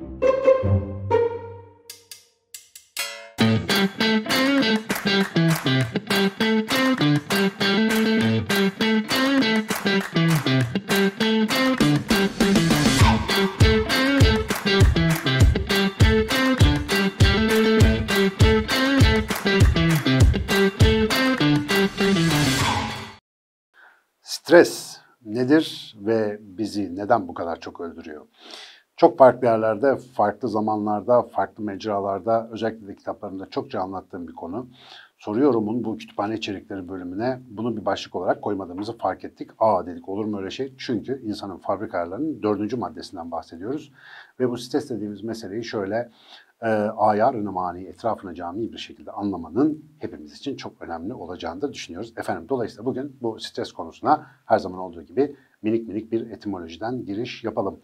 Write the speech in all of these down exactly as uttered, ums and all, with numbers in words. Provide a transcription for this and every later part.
Stres nedir ve bizi neden bu kadar çok öldürüyor? Çok farklı yerlerde, farklı zamanlarda, farklı mecralarda, özellikle de kitaplarımda çokça anlattığım bir konu. Soruyorum'un bu kütüphane içerikleri bölümüne bunu bir başlık olarak koymadığımızı fark ettik. Aa dedik, olur mu öyle şey? Çünkü insanın fabrika ayarlarının dördüncü maddesinden bahsediyoruz. Ve bu stres dediğimiz meseleyi şöyle e, ayar-ı mani, etrafına cami bir şekilde anlamanın hepimiz için çok önemli olacağını da düşünüyoruz. Efendim, dolayısıyla bugün bu stres konusuna her zaman olduğu gibi minik minik bir etimolojiden giriş yapalım.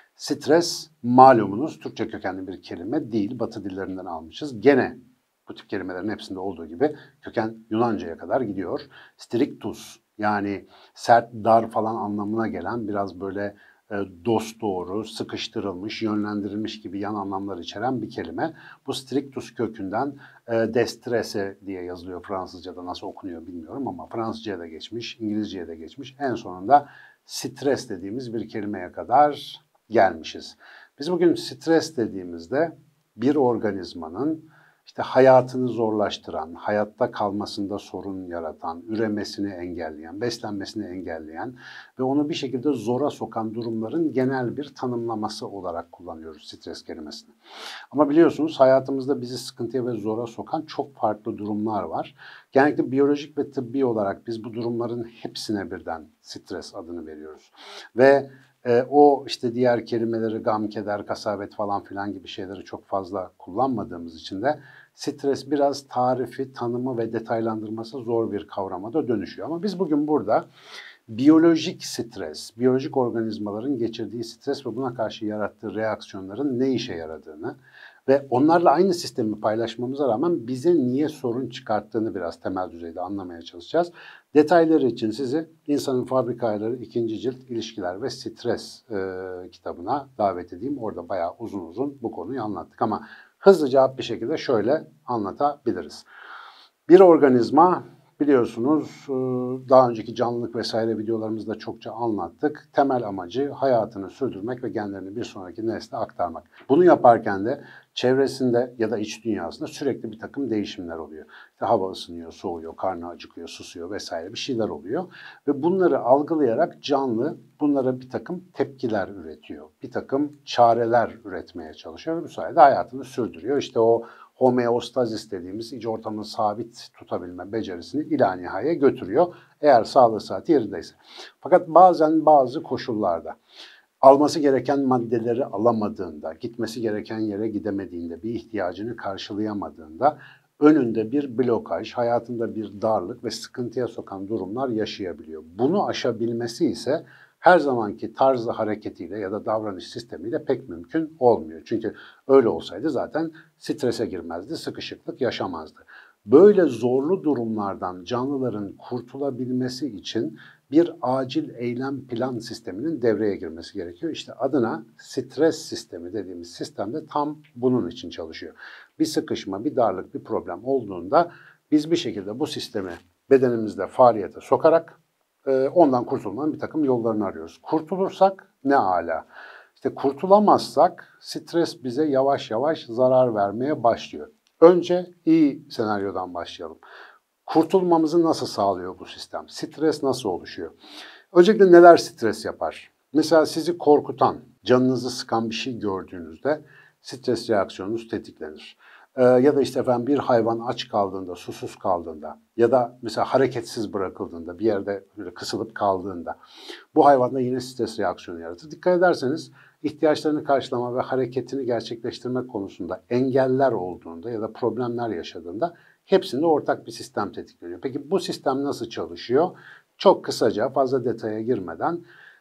Stres malumunuz Türkçe kökenli bir kelime değil, Batı dillerinden almışız. Gene bu tip kelimelerin hepsinde olduğu gibi köken Yunanca'ya kadar gidiyor. Strictus, yani sert, dar falan anlamına gelen, biraz böyle e, dosdoğru, sıkıştırılmış, yönlendirilmiş gibi yan anlamlar içeren bir kelime. Bu strictus kökünden e, destresse diye yazılıyor Fransızca'da, nasıl okunuyor bilmiyorum ama Fransızca'ya da geçmiş, İngilizce'ye de geçmiş. En sonunda stres dediğimiz bir kelimeye kadar gelmişiz. Biz bugün stres dediğimizde bir organizmanın işte hayatını zorlaştıran, hayatta kalmasında sorun yaratan, üremesini engelleyen, beslenmesini engelleyen ve onu bir şekilde zora sokan durumların genel bir tanımlaması olarak kullanıyoruz stres kelimesini. Ama biliyorsunuz hayatımızda bizi sıkıntıya ve zora sokan çok farklı durumlar var. Genellikle biyolojik ve tıbbi olarak biz bu durumların hepsine birden stres adını veriyoruz. Ve E, o işte diğer kelimeleri gam, keder, kasabet falan filan gibi şeyleri çok fazla kullanmadığımız için de stres biraz tarifi, tanımı ve detaylandırması zor bir kavrama da dönüşüyor. Ama biz bugün burada biyolojik stres, biyolojik organizmaların geçirdiği stres ve buna karşı yarattığı reaksiyonların ne işe yaradığını ve onlarla aynı sistemi paylaşmamıza rağmen bize niye sorun çıkarttığını biraz temel düzeyde anlamaya çalışacağız. Detayları için sizi İnsanın Fabrika Ayarları ikinci cilt İlişkiler ve Stres e, kitabına davet edeyim. Orada bayağı uzun uzun bu konuyu anlattık ama hızlıca bir şekilde şöyle anlatabiliriz. Bir organizma, biliyorsunuz daha önceki canlılık vesaire videolarımızda çokça anlattık. Temel amacı hayatını sürdürmek ve genlerini bir sonraki nesle aktarmak. Bunu yaparken de çevresinde ya da iç dünyasında sürekli bir takım değişimler oluyor. İşte hava ısınıyor, soğuyor, karnı acıkıyor, susuyor vesaire bir şeyler oluyor. Ve bunları algılayarak canlı bunlara bir takım tepkiler üretiyor. Bir takım çareler üretmeye çalışıyor ve bu sayede hayatını sürdürüyor. İşte o homeostazis dediğimiz iç ortamını sabit tutabilme becerisini ila nihaya götürüyor. Eğer sağlığı saati yerindeyse. Fakat bazen bazı koşullarda alması gereken maddeleri alamadığında, gitmesi gereken yere gidemediğinde, bir ihtiyacını karşılayamadığında önünde bir blokaj, hayatında bir darlık ve sıkıntıya sokan durumlar yaşayabiliyor. Bunu aşabilmesi ise her zamanki tarzı hareketiyle ya da davranış sistemiyle pek mümkün olmuyor. Çünkü öyle olsaydı zaten strese girmezdi, sıkışıklık yaşamazdı. Böyle zorlu durumlardan canlıların kurtulabilmesi için bir acil eylem plan sisteminin devreye girmesi gerekiyor. İşte adına stres sistemi dediğimiz sistemde tam bunun için çalışıyor. Bir sıkışma, bir darlık, bir problem olduğunda biz bir şekilde bu sistemi bedenimizde faaliyete sokarak ondan kurtulmanın bir takım yollarını arıyoruz. Kurtulursak ne âlâ. İşte kurtulamazsak stres bize yavaş yavaş zarar vermeye başlıyor. Önce iyi senaryodan başlayalım. Kurtulmamızı nasıl sağlıyor bu sistem? Stres nasıl oluşuyor? Öncelikle neler stres yapar? Mesela sizi korkutan, canınızı sıkan bir şey gördüğünüzde stres reaksiyonunuz tetiklenir. Ee, ya da işte efendim bir hayvan aç kaldığında, susuz kaldığında ya da mesela hareketsiz bırakıldığında, bir yerde böyle kısılıp kaldığında bu hayvanda yine stres reaksiyonu yaratır. Dikkat ederseniz ihtiyaçlarını karşılama ve hareketini gerçekleştirmek konusunda engeller olduğunda ya da problemler yaşadığında hepsinde ortak bir sistem tetikleniyor. Peki bu sistem nasıl çalışıyor? Çok kısaca, fazla detaya girmeden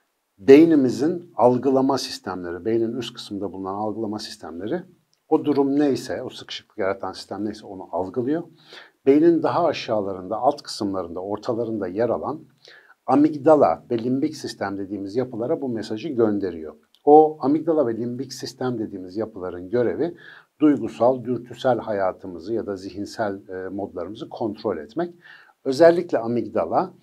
beynimizin algılama sistemleri, beynin üst kısmında bulunan algılama sistemleri o durum neyse, o sıkışıklık yaratan sistem neyse onu algılıyor. Beynin daha aşağılarında, alt kısımlarında, ortalarında yer alan amigdala ve limbik sistem dediğimiz yapılara bu mesajı gönderiyor. O amigdala ve limbik sistem dediğimiz yapıların görevi duygusal, dürtüsel hayatımızı ya da zihinsel e, modlarımızı kontrol etmek. Özellikle amigdala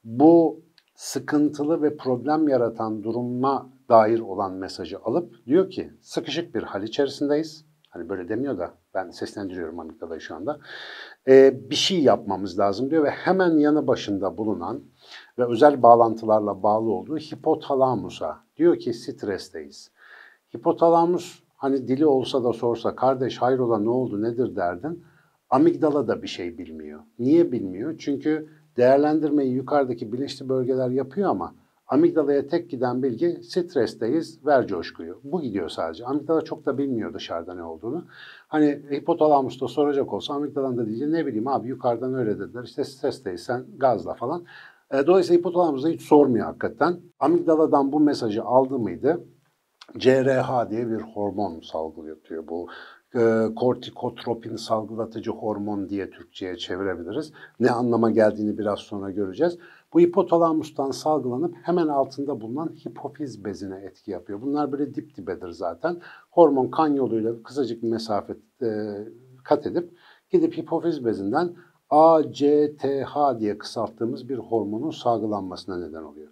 bu sıkıntılı ve problem yaratan duruma dair olan mesajı alıp diyor ki sıkışık bir hal içerisindeyiz. Hani böyle demiyor da ben seslendiriyorum amigdalayı şu anda. Ee, bir şey yapmamız lazım diyor ve hemen yanı başında bulunan ve özel bağlantılarla bağlı olduğu hipotalamusa diyor ki stresteyiz. Hipotalamus hani dili olsa da sorsa kardeş hayrola ne oldu nedir derdin. Amigdala da bir şey bilmiyor. Niye bilmiyor? Çünkü değerlendirmeyi yukarıdaki bilinçli bölgeler yapıyor ama amigdalaya tek giden bilgi stresteyiz, ver coşkuyu. Bu gidiyor sadece. Amigdala çok da bilmiyor dışarıda ne olduğunu. Hani hipotalamusta soracak olsa amigdalanın da diyecek ne bileyim abi yukarıdan öyle dediler işte stresteyiz sen gazla falan. E, dolayısıyla hipotalamus da hiç sormuyor hakikaten. Amigdaladan bu mesajı aldı mıydı? C R H diye bir hormon salgılatıyor. Bu e, kortikotropin salgılatıcı hormon diye Türkçe'ye çevirebiliriz. Ne anlama geldiğini biraz sonra göreceğiz. Bu hipotalamustan salgılanıp hemen altında bulunan hipofiz bezine etki yapıyor. Bunlar böyle dip dibedir zaten. Hormon kan yoluyla kısacık bir mesafe e, kat edip gidip hipofiz bezinden A C T H diye kısalttığımız bir hormonun salgılanmasına neden oluyor.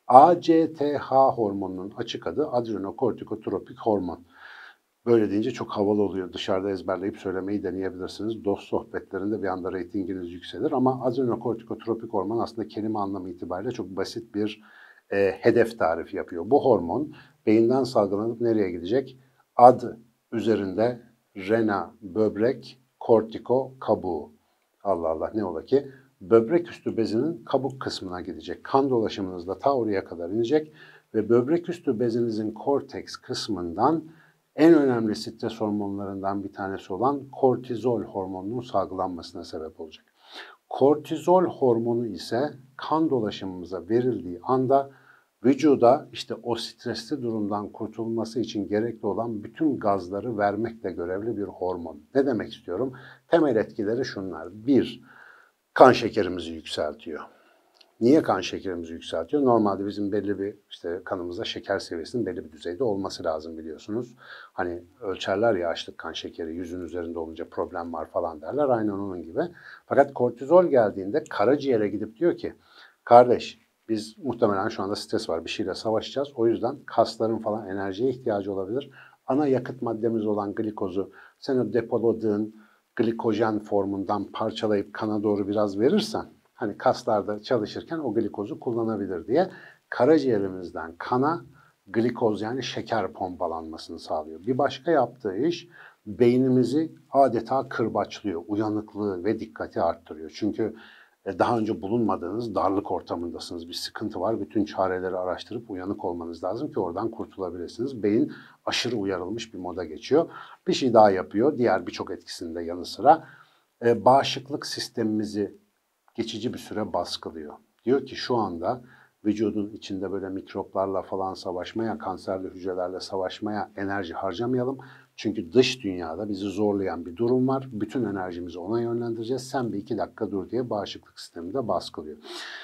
A C T H hormonunun açık adı adrenokortikotropik hormon. Böyle deyince çok havalı oluyor. Dışarıda ezberleyip söylemeyi deneyebilirsiniz. Dost sohbetlerinde bir anda reytinginiz yükselir. Ama adrenokortikotropik hormon aslında kelime anlamı itibariyle çok basit bir e, hedef tarifi yapıyor. Bu hormon beyinden salgılanıp nereye gidecek? Ad üzerinde rena, böbrek, kortiko, kabuğu. Allah Allah ne ola ki? Böbrek üstü bezinin kabuk kısmına gidecek. Kan dolaşımınız da ta oraya kadar inecek ve böbrek üstü bezinizin korteks kısmından en önemli stres hormonlarından bir tanesi olan kortizol hormonunun salgılanmasına sebep olacak. Kortizol hormonu ise kan dolaşımımıza verildiği anda vücuda işte o stresli durumdan kurtulması için gerekli olan bütün gazları vermekle görevli bir hormon. Ne demek istiyorum? Temel etkileri şunlar. Bir, kan şekerimizi yükseltiyor. Niye kan şekerimizi yükseltiyor? Normalde bizim belli bir işte kanımızda şeker seviyesinin belli bir düzeyde olması lazım biliyorsunuz. Hani ölçerler ya açlık kan şekeri yüzün üzerinde olunca problem var falan derler. Aynen onun gibi. Fakat kortizol geldiğinde karaciğere gidip diyor ki kardeş biz muhtemelen şu anda stres var bir şeyle savaşacağız. O yüzden kasların falan enerjiye ihtiyacı olabilir. Ana yakıt maddemiz olan glikozu sen o depoladığın glikojen formundan parçalayıp kana doğru biraz verirsen hani kaslarda çalışırken o glikozu kullanabilir diye karaciğerimizden kana glikoz yani şeker pompalanmasını sağlıyor. Bir başka yaptığı iş beynimizi adeta kırbaçlıyor, uyanıklığı ve dikkati arttırıyor. Çünkü daha önce bulunmadığınız darlık ortamındasınız, bir sıkıntı var. Bütün çareleri araştırıp uyanık olmanız lazım ki oradan kurtulabilirsiniz. Beyin aşırı uyarılmış bir moda geçiyor. Bir şey daha yapıyor, diğer birçok etkisinin de yanı sıra bağışıklık sistemimizi geçici bir süre baskılıyor. Diyor ki şu anda vücudun içinde böyle mikroplarla falan savaşmaya, kanserli hücrelerle savaşmaya enerji harcamayalım. Çünkü dış dünyada bizi zorlayan bir durum var. Bütün enerjimizi ona yönlendireceğiz. Sen bir iki dakika dur diye bağışıklık sistemi de baskılıyor.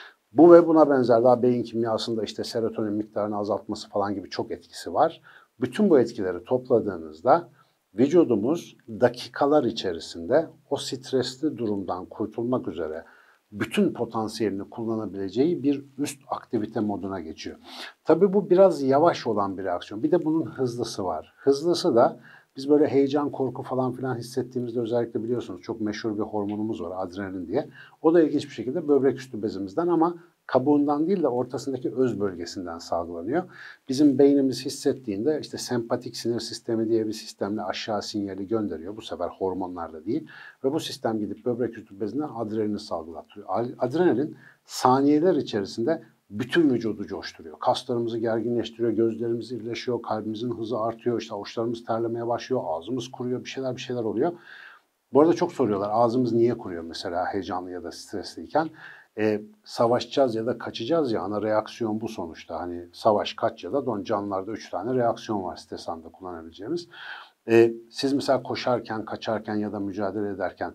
Bu ve buna benzer daha beyin kimyasında işte serotonin miktarını azaltması falan gibi çok etkisi var. Bütün bu etkileri topladığınızda vücudumuz dakikalar içerisinde o stresli durumdan kurtulmak üzere bütün potansiyelini kullanabileceği bir üst aktivite moduna geçiyor. Tabii bu biraz yavaş olan bir reaksiyon. Bir de bunun hızlısı var. Hızlısı da biz böyle heyecan, korku falan filan hissettiğimizde özellikle biliyorsunuz çok meşhur bir hormonumuz var adrenalin diye. O da ilginç bir şekilde böbrek üstü bezimizden ama kabuğundan değil de ortasındaki öz bölgesinden salgılanıyor. Bizim beynimiz hissettiğinde işte sempatik sinir sistemi diye bir sistemle aşağı sinyali gönderiyor. Bu sefer hormonlarda değil. Ve bu sistem gidip böbrek üstü bezinden adrenalini salgılatıyor. Adrenalin saniyeler içerisinde bütün vücudu coşturuyor. Kaslarımızı gerginleştiriyor, gözlerimiz irileşiyor, kalbimizin hızı artıyor, işte avuçlarımız terlemeye başlıyor, ağzımız kuruyor, bir şeyler bir şeyler oluyor. Bu arada çok soruyorlar ağzımız niye kuruyor mesela heyecanlı ya da stresliyken. E, savaşacağız ya da kaçacağız ya ana reaksiyon bu sonuçta. Hani savaş, kaç ya da don canlılarda üç tane reaksiyon var stres anında kullanabileceğimiz. E, siz mesela koşarken, kaçarken ya da mücadele ederken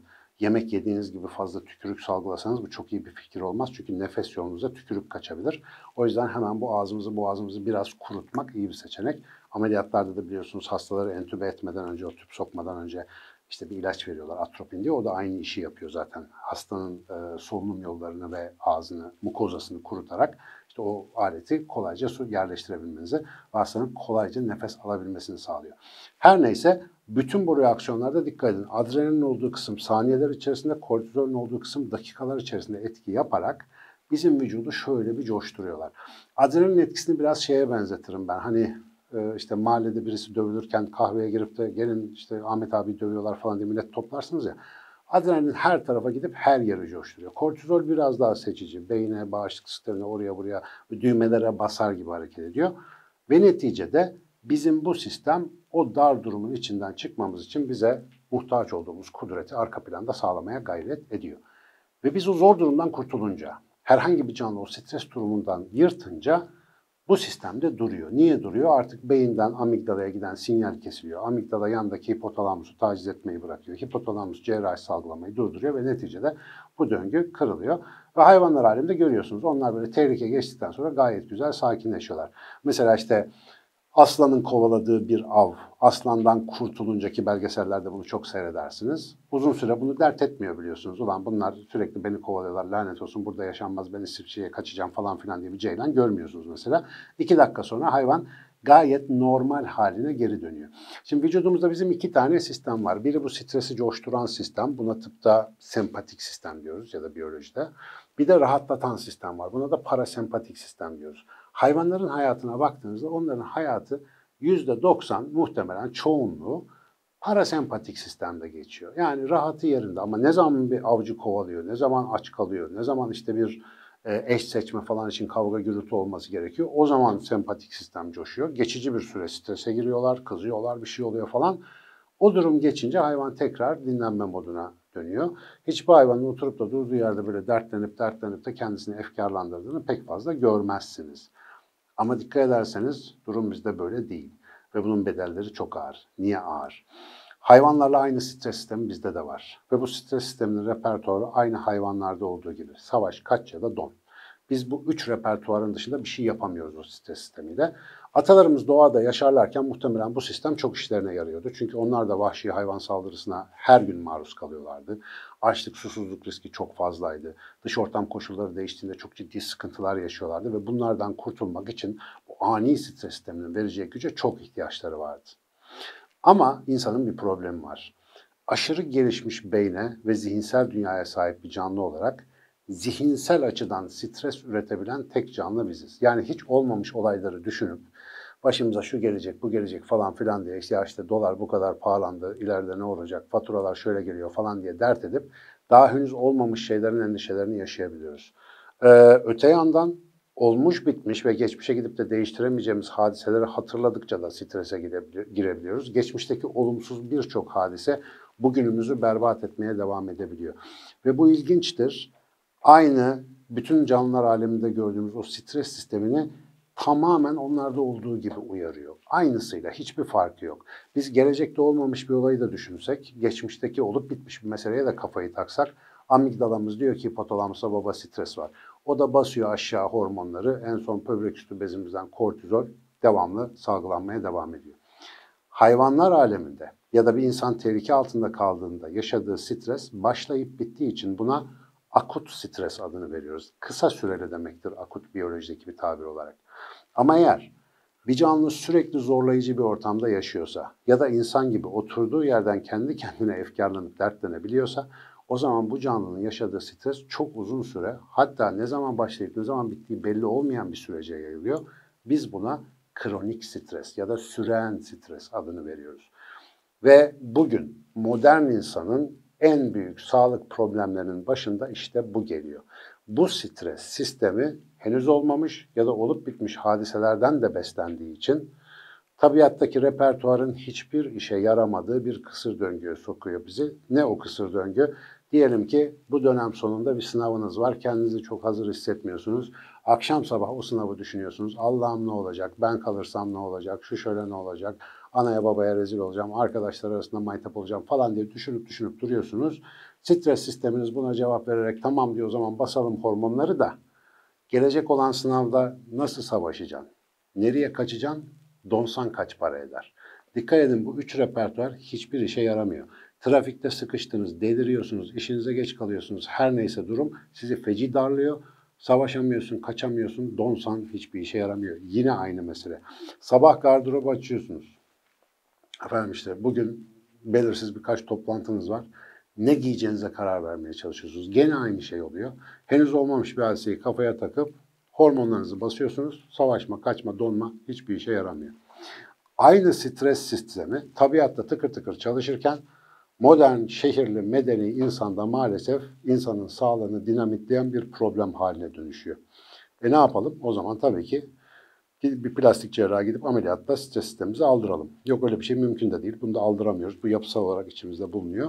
yemek yediğiniz gibi fazla tükürük salgılasanız bu çok iyi bir fikir olmaz. Çünkü nefes yolunuza tükürük kaçabilir. O yüzden hemen bu ağzımızı boğazımızı biraz kurutmak iyi bir seçenek. Ameliyatlarda da biliyorsunuz hastaları entübe etmeden önce, o tüp sokmadan önce işte bir ilaç veriyorlar, atropin diye. O da aynı işi yapıyor zaten. Hastanın e, solunum yollarını ve ağzını, mukozasını kurutarak işte o aleti kolayca su yerleştirebilmenizi ve hastanın kolayca nefes alabilmesini sağlıyor. Her neyse bütün bu reaksiyonlarda dikkat edin. Adrenalin olduğu kısım saniyeler içerisinde, kortizolün olduğu kısım dakikalar içerisinde etki yaparak bizim vücudu şöyle bir coşturuyorlar. Adrenalin etkisini biraz şeye benzetirim ben. Hani işte mahallede birisi dövülürken kahveye girip de gelin işte Ahmet abi dövüyorlar falan diye millet toplarsınız ya. Adrenalin her tarafa gidip her yeri coşturuyor. Kortizol biraz daha seçici. Beyne, bağışıklık sistemine, oraya buraya düğmelere basar gibi hareket ediyor. Ve neticede bizim bu sistem o dar durumun içinden çıkmamız için bize muhtaç olduğumuz kudreti arka planda sağlamaya gayret ediyor. Ve biz o zor durumdan kurtulunca, herhangi bir canlı o stres durumundan yırtınca bu sistemde duruyor. Niye duruyor? Artık beyinden amigdalaya giden sinyal kesiliyor. Amigdala yandaki hipotalamusu taciz etmeyi bırakıyor. Hipotalamus cerrahi salgılamayı durduruyor ve neticede bu döngü kırılıyor. Ve hayvanlar aleminde görüyorsunuz. Onlar böyle tehlike geçtikten sonra gayet güzel sakinleşiyorlar. Mesela işte aslanın kovaladığı bir av, aslandan kurtuluncaki belgesellerde bunu çok seyredersiniz. Uzun süre bunu dert etmiyor biliyorsunuz. Ulan bunlar sürekli beni kovalıyorlar, lanet olsun burada yaşanmaz, ben İsviçre'ye kaçacağım falan filan diye bir ceylan görmüyorsunuz mesela. İki dakika sonra hayvan gayet normal haline geri dönüyor. Şimdi vücudumuzda bizim iki tane sistem var. Biri bu stresi coşturan sistem, buna tıpta sempatik sistem diyoruz ya da biyolojide. Bir de rahatlatan sistem var. Buna da parasempatik sistem diyoruz. Hayvanların hayatına baktığınızda onların hayatı yüzde doksan muhtemelen çoğunluğu parasempatik sistemde geçiyor. Yani rahatı yerinde ama ne zaman bir avcı kovalıyor, ne zaman aç kalıyor, ne zaman işte bir eş seçme falan için kavga gürültü olması gerekiyor. O zaman sempatik sistem coşuyor. Geçici bir süre strese giriyorlar, kızıyorlar, bir şey oluyor falan. O durum geçince hayvan tekrar dinlenme moduna dönüyor. Hiçbir hayvanın oturup da durduğu yerde böyle dertlenip dertlenip de kendisini efkarlandırdığını pek fazla görmezsiniz. Ama dikkat ederseniz durum bizde böyle değil. Ve bunun bedelleri çok ağır. Niye ağır? Hayvanlarla aynı stres sistemi bizde de var. Ve bu stres sisteminin repertuarı aynı hayvanlarda olduğu gibi. Savaş, kaç ya da don. Biz bu üç repertuarın dışında bir şey yapamıyoruz o stres sistemiyle. Atalarımız doğada yaşarlarken muhtemelen bu sistem çok işlerine yarıyordu. Çünkü onlar da vahşi hayvan saldırısına her gün maruz kalıyorlardı. Açlık, susuzluk riski çok fazlaydı. Dış ortam koşulları değiştiğinde çok ciddi sıkıntılar yaşıyorlardı ve bunlardan kurtulmak için bu ani stres sisteminin vereceği güce çok ihtiyaçları vardı. Ama insanın bir problemi var. Aşırı gelişmiş beyne ve zihinsel dünyaya sahip bir canlı olarak zihinsel açıdan stres üretebilen tek canlı biziz. Yani hiç olmamış olayları düşünüp başımıza şu gelecek, bu gelecek falan filan diye işte, ya işte dolar bu kadar pahalandı, ileride ne olacak, faturalar şöyle geliyor falan diye dert edip daha henüz olmamış şeylerin endişelerini yaşayabiliyoruz. Ee, öte yandan olmuş bitmiş ve geçmişe gidip de değiştiremeyeceğimiz hadiseleri hatırladıkça da strese girebiliyoruz. Geçmişteki olumsuz birçok hadise bugünümüzü berbat etmeye devam edebiliyor. Ve bu ilginçtir. Aynı bütün canlılar aleminde gördüğümüz o stres sistemini tamamen onlarda olduğu gibi uyarıyor. Aynısıyla hiçbir farkı yok. Biz gelecekte olmamış bir olayı da düşünsek, geçmişteki olup bitmiş bir meseleye de kafayı taksak, amigdalamız diyor ki hipotalamusa baba stres var. O da basıyor aşağı hormonları, en son böbrek üstü bezimizden kortizol devamlı salgılanmaya devam ediyor. Hayvanlar aleminde ya da bir insan tehlike altında kaldığında yaşadığı stres başlayıp bittiği için buna akut stres adını veriyoruz. Kısa süreli demektir akut biyolojideki bir tabir olarak. Ama eğer bir canlı sürekli zorlayıcı bir ortamda yaşıyorsa ya da insan gibi oturduğu yerden kendi kendine efkarlanıp dertlenebiliyorsa o zaman bu canlının yaşadığı stres çok uzun süre, hatta ne zaman başlayıp ne zaman bittiği belli olmayan bir sürece yayılıyor. Biz buna kronik stres ya da süren stres adını veriyoruz. Ve bugün modern insanın en büyük sağlık problemlerinin başında işte bu geliyor. Bu stres sistemi henüz olmamış ya da olup bitmiş hadiselerden de beslendiği için tabiattaki repertuarın hiçbir işe yaramadığı bir kısır döngüye sokuyor bizi. Ne o kısır döngü? Diyelim ki bu dönem sonunda bir sınavınız var. Kendinizi çok hazır hissetmiyorsunuz. Akşam sabah o sınavı düşünüyorsunuz. Allah'ım ne olacak? Ben kalırsam ne olacak? Şu şöyle ne olacak? anaya babaya rezil olacağım, arkadaşlar arasında maytap olacağım falan diye düşünüp düşünüp duruyorsunuz. Stres sisteminiz buna cevap vererek tamam diyor, o zaman basalım hormonları da gelecek olan sınavda nasıl savaşacaksın? Nereye kaçacaksın? Donsan kaç para eder? Dikkat edin, bu üç repertuar hiçbir işe yaramıyor. Trafikte sıkıştınız, deliriyorsunuz, işinize geç kalıyorsunuz. Her neyse durum sizi feci darlıyor. Savaşamıyorsun, kaçamıyorsun, donsan hiçbir işe yaramıyor. Yine aynı mesele. Sabah gardırobu açıyorsunuz. Efendim işte bugün belirsiz birkaç toplantınız var. Ne giyeceğinize karar vermeye çalışıyorsunuz. Gene aynı şey oluyor. Henüz olmamış bir hadiseyi kafaya takıp hormonlarınızı basıyorsunuz. Savaşma, kaçma, donma hiçbir işe yaramıyor. Aynı stres sistemi tabiatta tıkır tıkır çalışırken modern, şehirli, medeni insanda maalesef insanın sağlığını dinamitleyen bir problem haline dönüşüyor. E ne yapalım? O zaman tabii ki bir plastik cerraha gidip ameliyatta stres sistemimizi aldıralım. Yok, öyle bir şey mümkün de değil. Bunu da aldıramıyoruz. Bu yapısal olarak içimizde bulunuyor.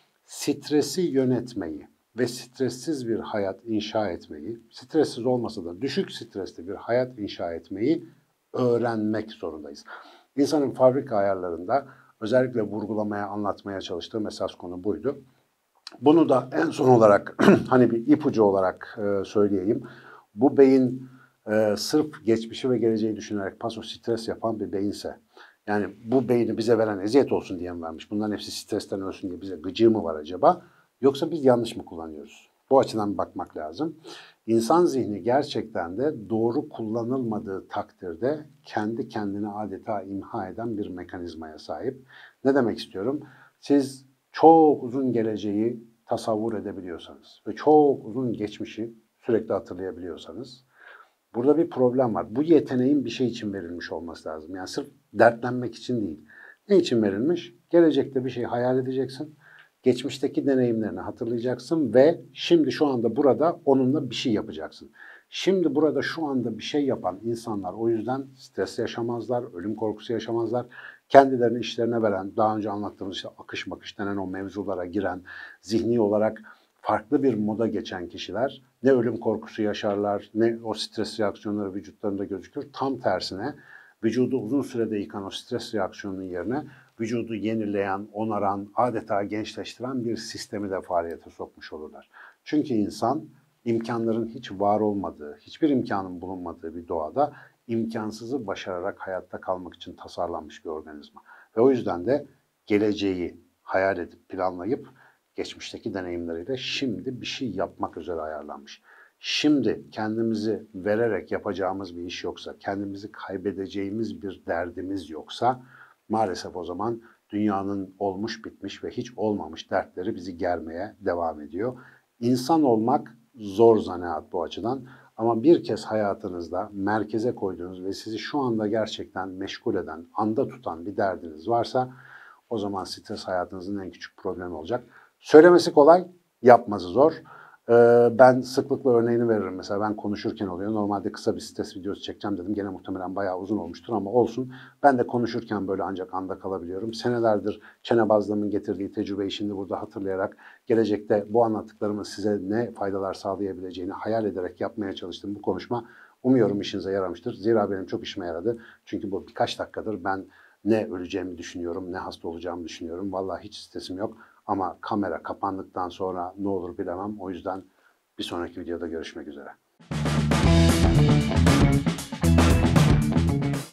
Stresi yönetmeyi ve stressiz bir hayat inşa etmeyi, stressiz olmasa da düşük stresli bir hayat inşa etmeyi öğrenmek zorundayız. İnsanın fabrika ayarlarında özellikle vurgulamaya, anlatmaya çalıştığım esas konu buydu. Bunu da en son olarak hani bir ipucu olarak e, söyleyeyim. Bu beyin e, sırf geçmişi ve geleceği düşünerek paso stres yapan bir beyinse, yani bu beyni bize veren eziyet olsun diye mi vermiş? Bunların hepsi stresten ölsün diye bize gıcığı mı var acaba? Yoksa biz yanlış mı kullanıyoruz? Bu açıdan bir bakmak lazım. İnsan zihni gerçekten de doğru kullanılmadığı takdirde kendi kendine adeta imha eden bir mekanizmaya sahip. Ne demek istiyorum? Siz çok uzun geleceği tasavvur edebiliyorsanız ve çok uzun geçmişi sürekli hatırlayabiliyorsanız burada bir problem var. Bu yeteneğin bir şey için verilmiş olması lazım. Yani sırf dertlenmek için değil. Ne için verilmiş? Gelecekte bir şey hayal edeceksin. Geçmişteki deneyimlerini hatırlayacaksın ve şimdi şu anda burada onunla bir şey yapacaksın. Şimdi burada şu anda bir şey yapan insanlar o yüzden stres yaşamazlar, ölüm korkusu yaşamazlar. Kendilerini işlerine veren, daha önce anlattığımız işte akış makış denen o mevzulara giren, zihni olarak farklı bir moda geçen kişiler ne ölüm korkusu yaşarlar, ne o stres reaksiyonları vücutlarında gözükür. Tam tersine vücudu uzun sürede yıkan o stres reaksiyonunun yerine vücudu yenileyen, onaran, adeta gençleştiren bir sistemi de faaliyete sokmuş olurlar. Çünkü insan imkanların hiç var olmadığı, hiçbir imkanın bulunmadığı bir doğada imkansızı başararak hayatta kalmak için tasarlanmış bir organizma. Ve o yüzden de geleceği hayal edip planlayıp geçmişteki deneyimleriyle şimdi bir şey yapmak üzere ayarlanmış. Şimdi kendimizi vererek yapacağımız bir iş yoksa, kendimizi kaybedeceğimiz bir derdimiz yoksa maalesef o zaman dünyanın olmuş bitmiş ve hiç olmamış dertleri bizi germeye devam ediyor. İnsan olmak zor zanaat bu açıdan ama bir kez hayatınızda merkeze koyduğunuz ve sizi şu anda gerçekten meşgul eden, anda tutan bir derdiniz varsa o zaman stres hayatınızın en küçük problemi olacak. Söylemesi kolay, yapması zor. Ee, ben sıklıkla örneğini veririm. Mesela ben konuşurken oluyor. Normalde kısa bir stres videosu çekeceğim dedim. Gene muhtemelen bayağı uzun olmuştur ama olsun. Ben de konuşurken böyle ancak anda kalabiliyorum. Senelerdir çenebazlığımın getirdiği tecrübeyi şimdi burada hatırlayarak gelecekte bu anlattıklarımın size ne faydalar sağlayabileceğini hayal ederek yapmaya çalıştığım bu konuşma umuyorum işinize yaramıştır. Zira benim çok işime yaradı. Çünkü bu birkaç dakikadır ben ne öleceğimi düşünüyorum, ne hasta olacağımı düşünüyorum. Vallahi hiç stresim yok. Ama kamera kapandıktan sonra ne olur bilemem. O yüzden bir sonraki videoda görüşmek üzere.